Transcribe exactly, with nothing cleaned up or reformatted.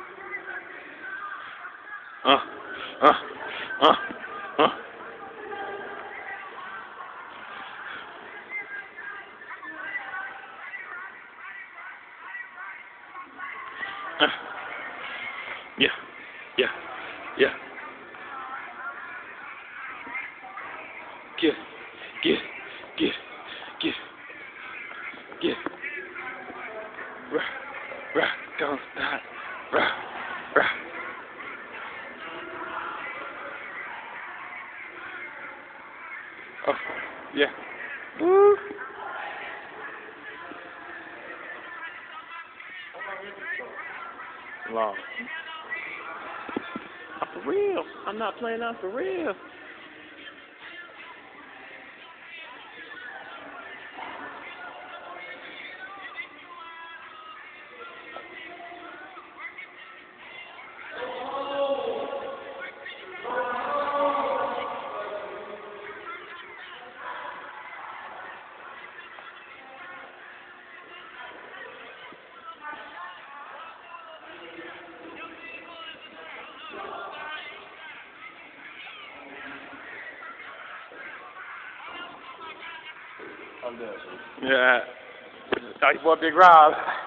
Uh, uh, uh, uh. Uh. Yeah, yeah, yeah. Get, get, get, get, get. Rah, rah, don't stop. Rah, rah. Oh, yeah. Woo. Long. For real. I'm not playing out for real. I'm dead. Yeah. Thank you for Big Rob.